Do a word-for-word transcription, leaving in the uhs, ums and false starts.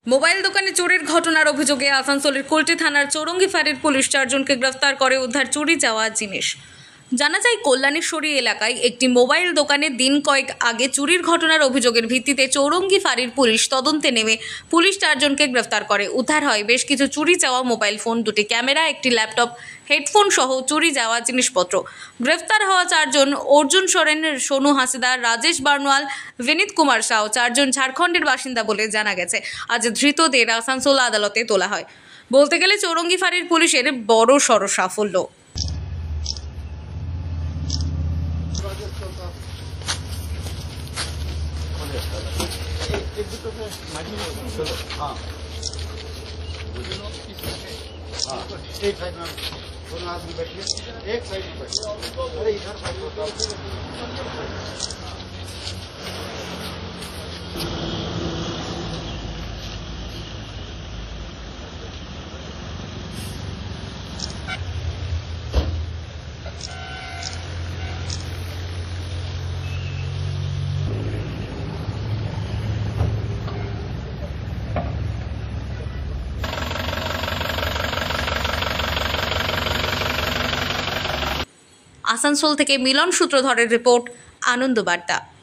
Mobile দোকানে চুরির ঘটনার অভিযোগে আসানসোলের কুলটি থানার চৌরঙ্গি ফাঁড়ির পুলিশ চারজনকে গ্রেফতার করে উদ্ধার চুরি যাওয়া জিনিস। জানা যায় কল্যাণেশ্বরী এলাকায় একটি মোবাইল দোকানে দিন কয়েক আগে চুরির ঘটনার অভিযোগের ভিত্তিতে চৌরঙ্গি ফাঁড়ির পুলিশ তদন্তে নেমে পুলিশ চারজনকে গ্রেফতার করে। উদ্ধার হয় বেশ কিছু চুরি যাওয়া মোবাইল ফোন, দুটি ক্যামেরা, একটি ল্যাপটপ, হেডফোন সহ চুরি যাওয়া জিনিসপত্র। গ্রেফতার হওয়া চারজন অর্জুন সোরেন, সোনু হাসিদার, রাজেশ বার্নওয়াল, বিনীত কুমার সাউ চারজন ঝাড়খণ্ডের বাসিন্দা বলে জানা গেছে। আজ ধৃতদের আসানসোল আদালতে তোলা হয়। বলতে গেলে চৌরঙ্গি ফাঁড়ির পুলিশের বড় সড় সাফল্য। हाँ हाँ एक साइड में दोनों आदमी बैठिए, एक साइड में बैठिए। अरे इधर আসানসোল থেকে মিলন সূত্রধরের রিপোর্ট, আনন্দবার্তা।